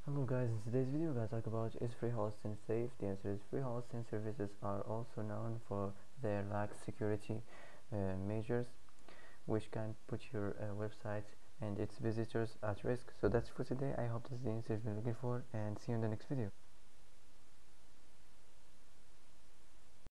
Hello guys, in today's video we're going to talk about, is free hosting safe? The answer is free hosting services are also known for their lax security measures, which can put your website and its visitors at risk. So that's for today. I hope this is the answer you've been looking for, and see you in the next video.